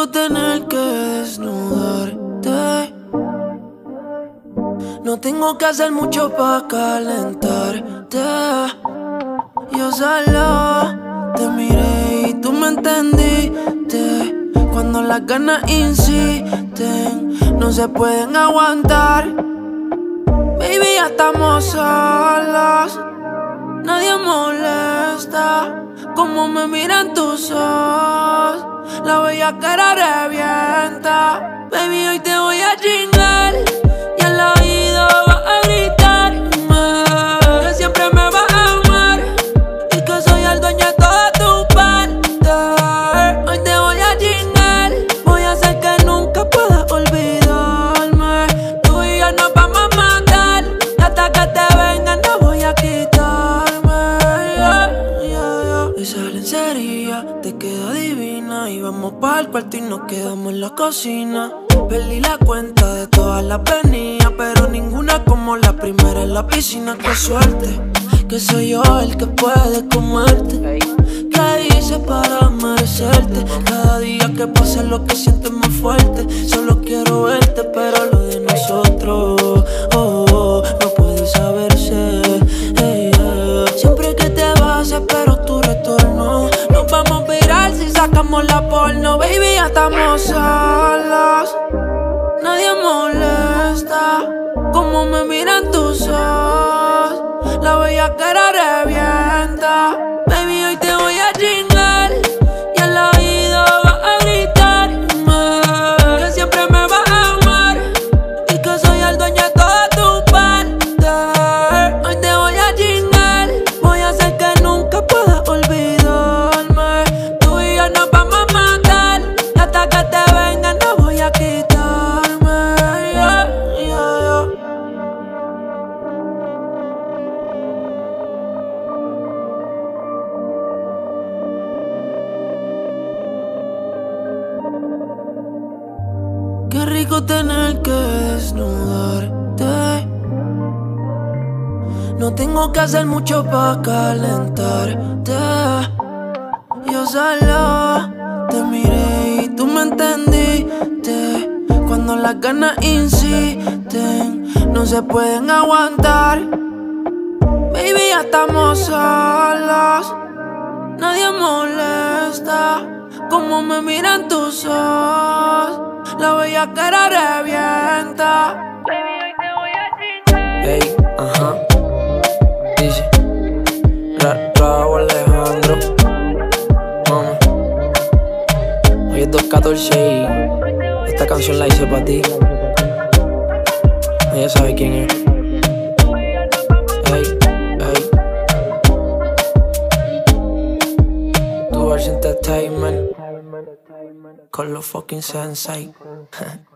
rico tener que desnudarte. No tengo que hacer mucho pa' calentarte. Yo solo te miré y tú me entendiste. Cuando las ganas insisten, no se pueden aguantar. Baby, ya estamos solos, nadie molesta. Como me miran tus ojos, la bellaquera revienta. Baby, hoy te voy a chingar y al oído vas a gritarme que siempre me vas a amar y que soy el dueño de toda tu parte. Hoy te voy a chingar, voy a hacer que nunca puedas olvidarme. Tú y yo nos vamos a matar y hasta que te venga no voy a quitarme. Esa lencería te queda divina y vamos pa'l cuarto y nos quedamos en la cocina. Perdí la cuenta de todas las venidas, pero ninguna como la primera en la piscina. Qué suerte, que soy yo el que puede comerte. ¿Qué hice para merecerte? Cada día que pasa lo que sientes más fuerte. Solo quiero verte, pero lo de nosotros no puede saberse. Siempre que te vas espero tu retorno. Nos vamos a virar si sacamos la porno. Baby, ya estamos solos, nadie molesta. Como me miran tus ojos, la bellaquera revienta. Baby, hoy te voy a chingar y al oído vas a gritarme que siempre me vas a amar y que soy el dueño de toda tu parte. Hoy te voy a chingar, voy a hacer que nunca puedas olvidarme. Tú y yo nos vamos a matar y hasta que te venga no voy a quitarme. Qué rico tener que desnudarte. No tengo que hacer mucho pa' calentarte. Yo solo te miré y tú me entendiste. Cuando las ganas insisten, no se pueden aguantar. Baby, ya estamos solos, nadie molesta. Como me miran tus ojos, la bellaquera revienta. Baby, hoy te voy a chingar. Ey, ajá. Dice Raúl Alejandro. Hoy es 2:14 y esta canción la hice pa' ti. Ella sabe quién es. Ey, ey. Towards Entertainment con los fucking Sensei.